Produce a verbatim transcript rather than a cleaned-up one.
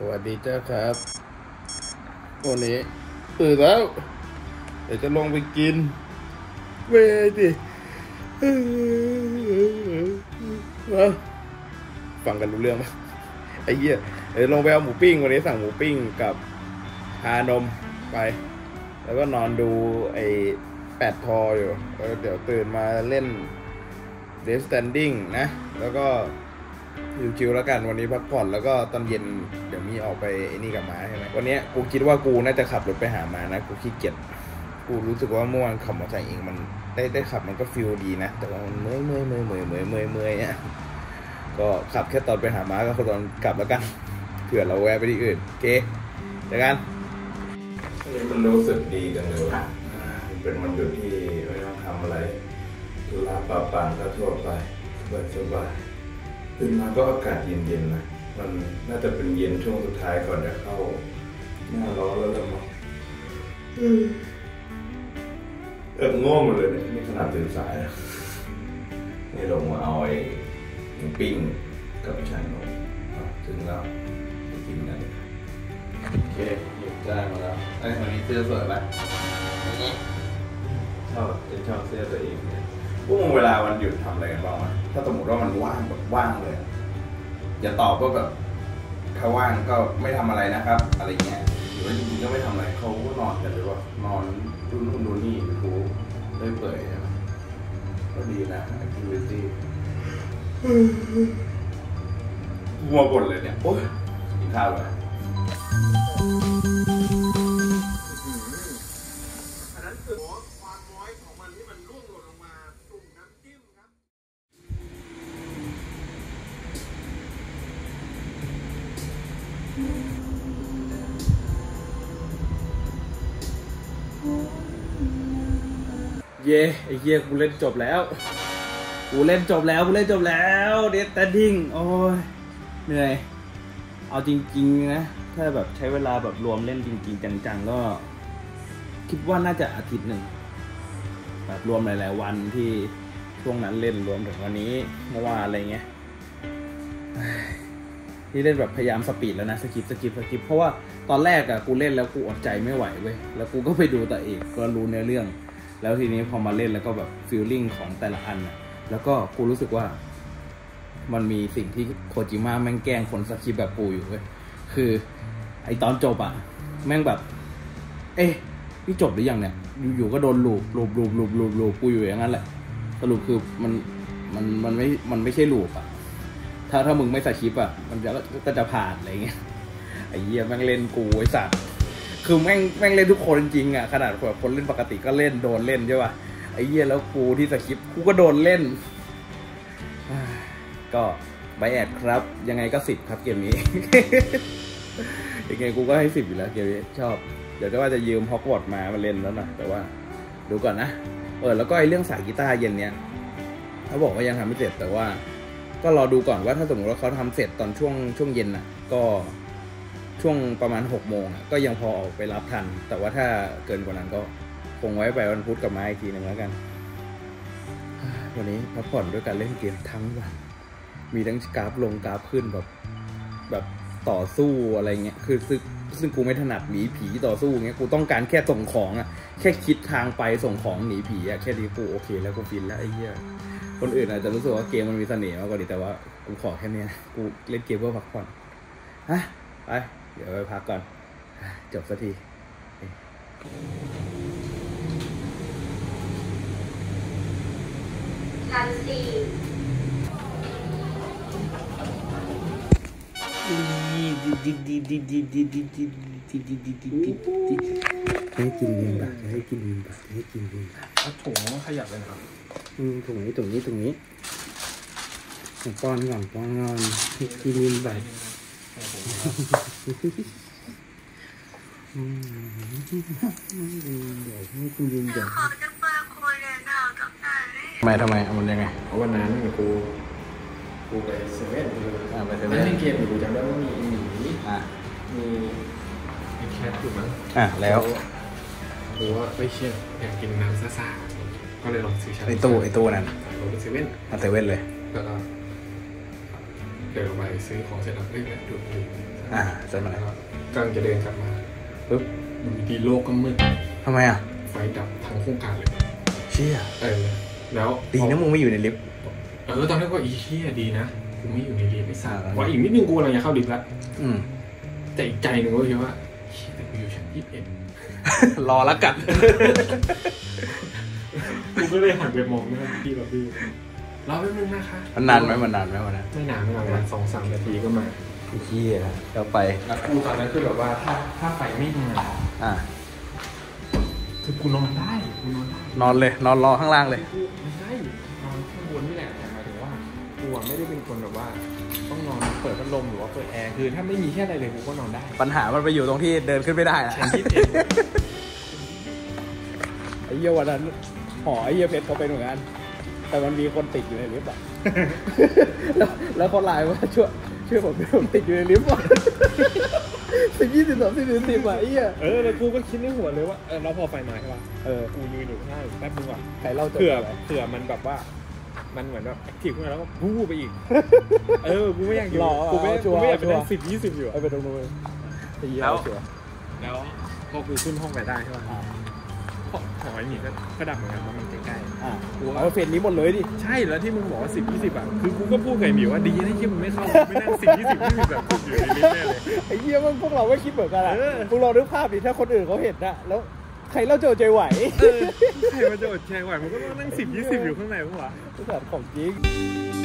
วัสดีเจ้าครับวันนี้ตื่นแล้วเดี๋ยวจะลงไปกินเวดิฟังกันรู้เรื่องไหมไอ้เหี้ยเดี๋ยวลงไปเอาหมูปิ้งวันนี้สั่งหมูปิ้งกับชานมไปแล้วก็นอนดูไอ้แปดทออยู่เดี๋ยวตื่นมาเล่นเดสแตนดิ้งนะแล้วก็ชิวๆแล้วกันวันนี้พักผ่อนแล้วก็ตอนเย็นเดี๋ยวมีออกไปไอ้นี่กับม้าใช่ไหมวันนี้กูคิดว่ากูน่าจะขับรถไปหาม้านะกูขี้เกียจกูรู้สึกว่าเมื่อวานขับมอเตอร์ไซค์เองมันได้ได้ขับมันก็ฟิลดีนะแต่ว่ามันเมื่อยเมื่อยเมื่อยเมื่อยเมื่อยเมื่อยเมื่อยเนี่ยก็ขับแค่ตอนไปหาม้าก็ตอนกลับแล้วกันเผื่อเราแวะไปที่อื่นโอเคเจอกันมันรู้สึกดีจังเลยว่ะเป็นวันหยุดที่ไม่ต้องทำอะไรธุระปะปังก็ทั่วไปสบายๆตื่นมาก็อากาศเย็นๆนะมันน่าจะเป็นเย็นช่วงสุดท้ายก่อนจะเข้าหน้าร้อนแล้วละมั้งเออง่วงหมดเลยเนี่ยนี่ขนาดตื่นสายนะนี่ลงมาเอาไอ้หมูปิ้งกับชานมถึงแล้วไปกินกันโอเคหยิบได้มาแล้วไอ้วันนี้เสื้อสวยป่ะนี่ชอบจะชอบเสื้อตัวเองเนี่ยพวกมึงเวลาวันหยุดทำอะไรกันบ้างวะถ้าสมมติว่ามันว่างแบบว่างเลยอย่าตอบว่าแบบถ้าว่างก็ไม่ทำอะไรนะครับอะไรเงี้ยหรือว่าจริงๆก็ไม่ทำอะไรเขาก็นอนกันหรือว่านอนดูนู่นดูนี่ดูเรื่อยเปื่อยก็ดีนะ activity มัวบ่นเลยเนี่ยโอ๊ยกินข้าวเลยอันนั้นคือความน้อยของมันที่มันร่วงหล่นลงมาจุ่มน้ำจิ้มครับเย่ไอ้เหี้ยกูเล่นจบแล้วกูเล่นจบแล้วกูเล่นจบแล้วเดสแตนดิ้งโอ้ยเหนื่อยเอาจริงๆนะถ้าแบบใช้เวลาแบบรวมเล่นจริงๆจังๆก็คิดว่าน่าจะอาทิตย์หนึ่งแบบรวมหลายๆวันที่ช่วงนั้นเล่นรวมถึงวันนี้เมื่อวานอะไรเงี้ยที่เล่นแบบพยายามสปีดแล้วนะสกิปสกิปสกิปเพราะว่าตอนแรกอะกูเล่นแล้วกูอดใจไม่ไหวเว้ยแล้วกูก็ไปดูตัวเอกก็รู้เนื้อเรื่องแล้วทีนี้พอมาเล่นแล้วก็แบบฟีลลิ่งของแต่ละอันอะแล้วก็กูรู้สึกว่ามันมีสิ่งที่โคจิมะแม่งแกล้งคนสคริปต์แบบกูอยู่เว้ยคือไอตอนจบอะแม่งแบบเอ๊ะนี่จบหรือยังเนี่ยอยู่ๆก็โดนลูบลูบลูบลูบลูบลูบกูอยู่อย่างนั้นแหละสรุปคือมันมันมันไม่มันไม่ใช่ลูบอะถ้าถ้ามึงไม่สคริปต์อะมันจะก็จะผ่านอะไรเงี้ยไอ้เหี้ยแม่งเล่นกูไอ้สัตว์คือแม่งแม่งเล่นทุกคนจริงอะขนาดแบบคนเล่นปกติก็เล่นโดนเล่นใช่ป่ะไอ้เหี้ยแล้วกูที่สคริปต์กูก็โดนเล่นก็ไบแอดครับยังไงก็สิบครับเกมนี้ ยังไงกูก็ให้สิบอยู่แล้วเกมนี้ชอบเดี๋ยวก็ว่าจะยืมฮอกวอตส์มามาเล่นแล้วนะแต่ว่าดูก่อนนะเออแล้วก็ไอ้เรื่องสายกีตาร์เย็นเนี้ยเขาบอกว่ายังทำไม่เสร็จแต่ว่าก็รอดูก่อนว่าถ้าสมมติว่าเขาทำเสร็จตอนช่วงช่วงเย็นน่ะก็ช่วงประมาณหกโมงอ่ะก็ยังพอออกไปรับทันแต่ว่าถ้าเกินกว่านั้นก็คงไว้ไปวันพุธกับมาอีกทีหนึ่งแล้วกันวันนี้พักผ่อนด้วยการเล่นเกมทั้งวันมีทั้งกราฟลงกราฟขึ้นแบบแบบต่อสู้อะไรเงี้ยคือซึ่งซึ่งกูไม่ถนัดหนีผีต่อสู้เงี้ยกูต้องการแค่ส่งของอ่ะแค่คิดทางไปส่งของหนีผีอ่ะแค่นี้กูโอเคแล้วกูฟินแล้วไอ้เหี้ยคนอื่นอาจจะรู้สึกว่าเกมมันมีเสน่ห์มากกว่านี้แต่ว่ากูขอแค่นี้กูเล่นเกมเพื่อพักผ่อนฮะไปเดี๋ยวไปพักก่อนจบสักทีชั้นสี่ให้กินวินบักให้กินวินบักให้กินวินบักเอาถุงขยับเลยครับอืมถุงนี้ถุงนี้ถุงนี้ป้อนก่อนป้อนก่อนให้กินวินบักอืมเดี๋ยวให้กินวินบักทำไมทำไมมันยังไงวันนั้นกูกูไปเซเว่นอ่าไปเซเว่นเล่นเกมอยู่กูจำได้ว่ามีหมีอ่ามีไอ้แคทอยู่มั้งอ่ะแล้วกูว่าไม่เชื่ออยากกินน้ำซ่าๆก็เลยลองซื้อชาไอตู้ไอตู้นั่นลงไปเซเว่นอ่ะเซเว่นเลยแล้วก็เดินไปซื้อของเสร็จแล้วเอ้ยดูดูอ่าสักหน่อยกำลังจะเดินกลับมาปุ๊บมันดีโลกก็มืดทำไมอ่ะไฟดับทั้งโครงการเลยเชี่ยเออแล้วดีนะมึงไม่อยู่ในลิฟต์เออตอนแรกก็อีเหี้ยดีนะกูไม่อยู่ในลิฟต์ไม่ทราบว่าอีกนิดนึงกูกำลังจะเข้าลิฟต์ละอืมแต่อีกใจหนึ่งก็คิดว่าเชี่ยแต่กูอยู่ชั้นยี่สิบเอ็ดรอแล้วกันกูก็เลยหันไปมองหน้าพี่แบบพี่รอแป๊บนึงนะคะมันนานไหมมันนานไหมวันนั้นไม่นานไม่นานวันสองสามนาทีก็มาเฮียแล้วไปแล้วกูตอนนั้นคือแบบว่าถ้าถ้าไฟไม่มาอ่าคือกูนอนได้กูนอนได้นอนเลยนอนรอข้างล่างเลยไม่ใช่นอนข้างบนนี่แหละแต่หมายถึงว่ากูไม่ได้เป็นคนแบบว่าต้องนอนเปิดพัดลมหรือว่าเปิดแอร์คือถ้าไม่มีแค่อะไรเลยกูก็นอนได้ปัญหามันไปอยู่ตรงที่เดินขึ้นไม่ได้นะไอ้เหี้ยวันนั้นหอไอ้เหี้ยเพชรเขาเป็นเหมือนกันแต่มันมีคนติดอยู่ในลิฟต์อ่ะแล้วแล้วเขาไลน์ว่าช่วยช่วยผมผมติดอยู่ในลิฟต์ว่ะสิบยี่สิบสองสิบสี่สิบอ่ะไอ้เหี้ยเออแล้วกูก็คิดในหัวเลยว่าเออเราพอไฟมาใช่ป่ะเออกูยืนอยู่ข้างแป๊บนึงก่อนใครเล่าเผื่อเผื่อมันแบบว่ามันเหมือนแบบแอคทีฟขึ้นมาแล้วก็วู้ไปอีกเออกูไม่อยากอยู่กูไม่กูไม่อยากไปได้สิบยี่สิบอยู่ไอ้ไปตรงนู้นแล้วแล้วพอกูขึ้นห้องไปได้ใช่ป่ะหอยนี่ก็กระดับเหมือนกันเพราะมันใกล้ๆอ่ากูเอาเฟรนนี้หมดเลยดิใช่แล้วที่มึงบอกว่าสิบยี่สิบอ่ะคือกูก็พูดกับไอ้หมิวว่าดีนะที่มึงไม่เข้าไม่นั่งสิบยี่สิบยี่สิบแบบอยู่ในลิฟต์แน่เลยไอ้เหี้ยมันพวกเราไม่คิดเหมือนกันอ่ะพวกเราดูภาพดิถ้าคนอื่นเขาเห็นนะแล้วใครเล่าโจใจไหวใครมาโจใจไหวมันก็ต้องนั่งสิบยี่สิบอยู่ข้างในพวกเราภาษาของจริง